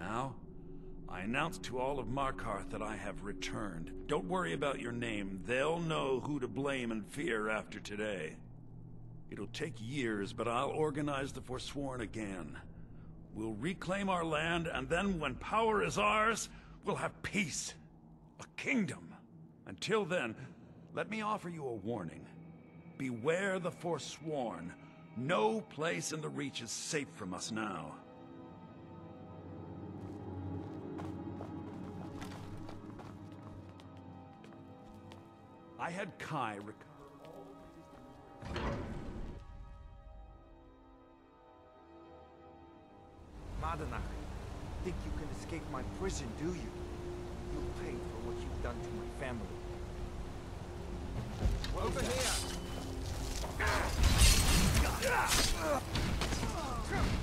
Now, I announce to all of Markarth that I have returned. Don't worry about your name. They'll know who to blame and fear after today. It'll take years, but I'll organize the Forsworn again. We'll reclaim our land, and then when power is ours, we'll have peace. A kingdom. Until then, let me offer you a warning. Beware the Forsworn. No place in the Reach is safe from us now. I had Kai recover all... Madanach, think you can escape my prison, do you? You'll pay for what you've done to my family. Over here!